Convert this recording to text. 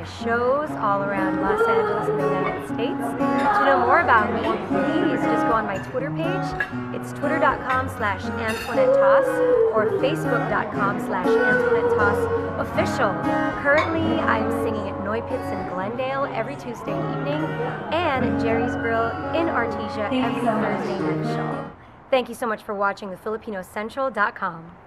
shows all around Los Angeles and the United States. To know more about me, please just go on my Twitter page. It's twitter.com/Antoinette Taus or facebook.com/Antoinette Taus official. Currently, I'm singing at Noypitz in Glendale every Tuesday evening and at Jerry's Grill in Artesia every Thursday night show. Thank you so much for watching the FilipinoCentral.com.